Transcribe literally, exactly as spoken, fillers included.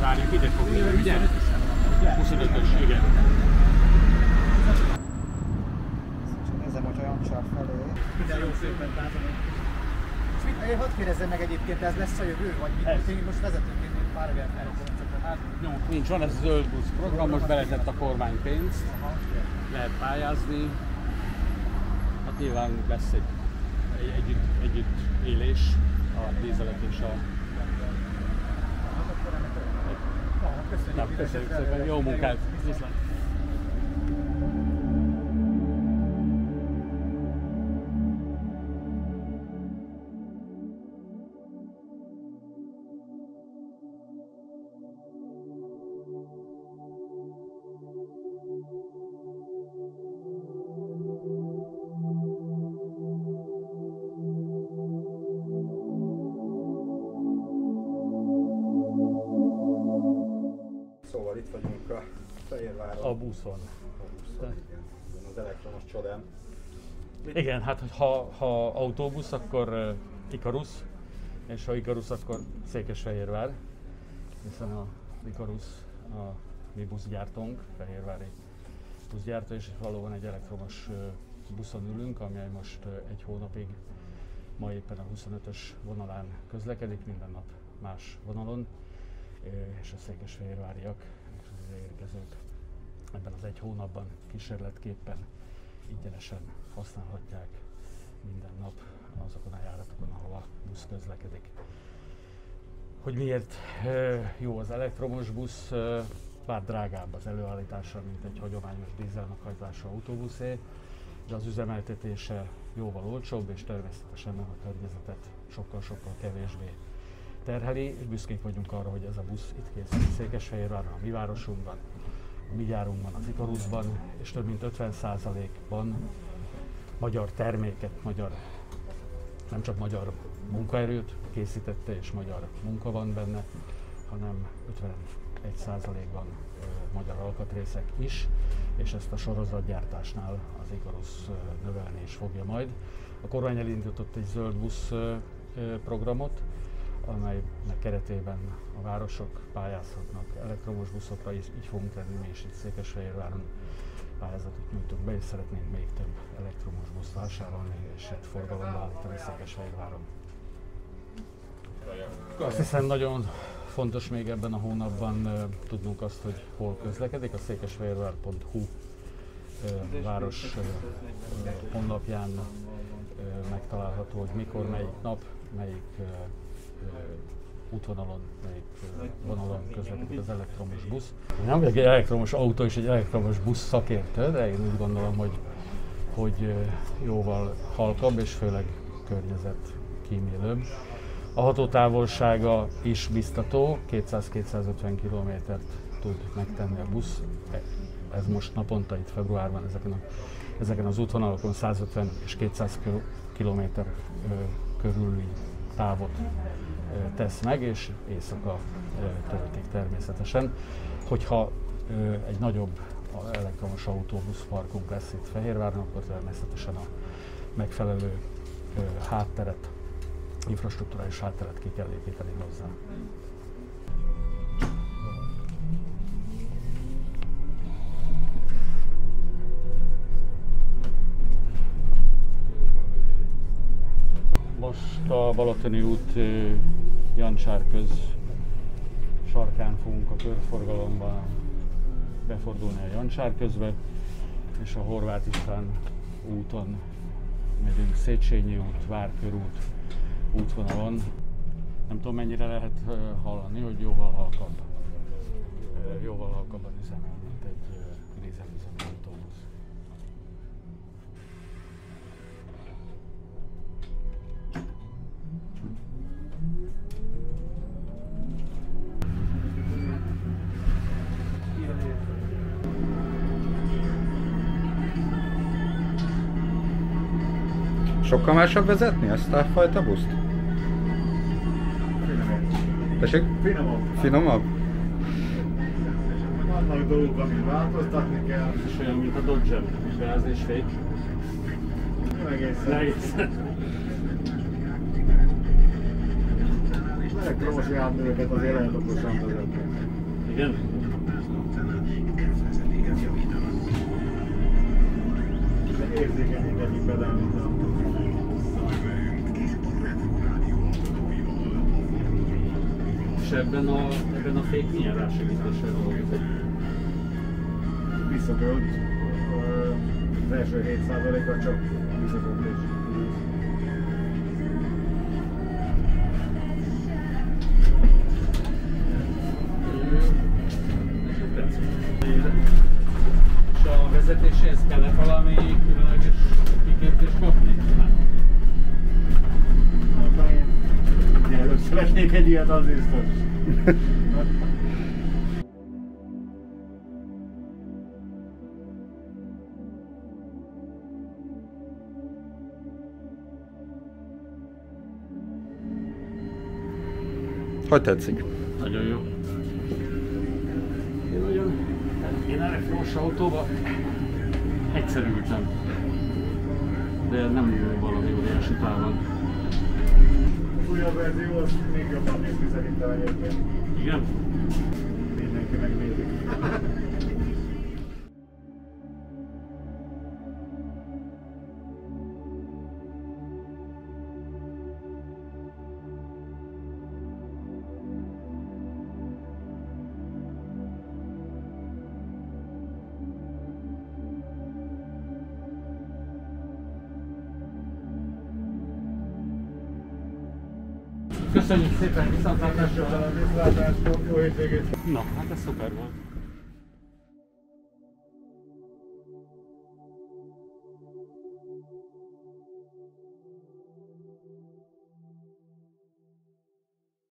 Várjuk, ide fog jönni, ugye? huszonötös, igen. Nézem, hogy olyan csár felé. Minden jó szépen látom. Én hadd kérdezzem meg egyébként, ez lesz a jövő, vagy mit? Én most vezetünk, én pár évet elhozom. Hát jó, nincs, van ez a zöld busz program, most beletett a kormány pénzt, lehet pályázni. Hát nyilván lesz egy, egy együtt, együtt élés a dízelek és a... Köszönjük, köszönjük szépen, jó munkát! Viszlát. Szóval itt vagyunk a Fehérváron. A buszon. A buszon, igen. Az elektromos csodán. Igen, hát ha, ha autóbusz, akkor uh, Ikarus, és ha Ikarus, akkor Székesfehérvár, hiszen a Ikarus a mi buszgyártónk, fehérvári buszgyártó, és valóban egy elektromos uh, buszon ülünk, amely most uh, egy hónapig, ma éppen a huszonötös vonalán közlekedik, minden nap más vonalon, és a székesfehérváriak és az érkezők ebben az egy hónapban kísérletképpen ingyenesen használhatják minden nap azokon a járatokon, ahol a busz közlekedik. Hogy miért jó az elektromos busz, bár drágább az előállítása, mint egy hagyományos dízelmeghajtású autóbuszé, de az üzemeltetése jóval olcsóbb, és természetesen nem a környezetet sokkal-sokkal kevésbé terheli, és büszkék vagyunk arra, hogy ez a busz itt készül Székesfehérváron, a mi városunkban, a mi gyárunkban, az Ikarusban, és több mint ötven százalékban magyar terméket, magyar, nem csak magyar munkaerőt készítette, és magyar munka van benne, hanem ötvenegy százalékban magyar alkatrészek is, és ezt a sorozatgyártásnál az Ikarus növelni is fogja majd. A kormány elindított egy zöld busz programot, amelynek keretében a városok pályázhatnak elektromos buszokra, és így fogunk tenni mi is itt Székesfehérváron pályázatot nyújtunk be, és szeretnénk még több elektromos buszt vásárolni, és itt forgalomba állítani Székesfehérváron. Azt hiszem nagyon fontos még ebben a hónapban uh, tudnunk azt, hogy hol közlekedik. A székesfehérvár pont hu uh, város uh, honlapján uh, megtalálható, hogy mikor, melyik nap, melyik uh, útvonalon, melyik vonalon közlekedik az elektromos busz. Én nem vagyok egy elektromos autó és egy elektromos busz szakértő, de én úgy gondolom, hogy, hogy jóval halkabb és főleg környezetkímélőbb. A hatótávolsága is biztató, kétszáz-kétszázötven kilométert tud megtenni a busz. Ez most naponta itt februárban ezeken, a, ezeken az útvonalakon százötven és kétszáz kilométer körüli távot tesz meg, és éjszaka töltik természetesen. Hogyha egy nagyobb elektromos autóbuszparkunk lesz itt Fehérváron, akkor természetesen a megfelelő hátteret, infrastrukturális hátteret ki kell építeni hozzá. Most a Balatoni út Jancsár köz sarkán fogunk a körforgalomban befordulni a Jancsár közbe, és a Horváth István úton megyünk Széchenyi út, Várkörút útvonalon. Nem tudom, mennyire lehet hallani, hogy jóval halkabb, jóval halkabban üzemel, mint egy dízelüzemű autóbusz. Sokkal másabb vezetni ezt a fajta buszt? Finomabb. Tessék? Finomabb. Finomabb? Vannak dolgok, amit változtatni kell. És olyan, mint a Dodge-en, gáz és fék. Nem egészen. Egészen. Elektromos járműveket azért lehet okosan vezetni. Igen? Érzékenyek egyik bele, mint a... És ebben a, ebben a fék milyen rásegítéssel dolgozik? Visszatölt. Az első hét százaléka csak visszatöltés. És a vezetéséhez kellett valami különleges kiképzést kapni? Hát én ugye először lesnék egy ilyet, az biztos. Hogy tetszik? Nagyon jó. Én nagyon... Én elektromos autóba egyszer ültem. De nem valami óriási távon. Az újabb verzió az még jobban néz ki szerintem egyébként. Igen? Mindenki megnézi. Köszönjük szépen, viszontlátásra! Köszönöm a viszontlátásra, jó hétvégét! Na, hát ez szuper volt.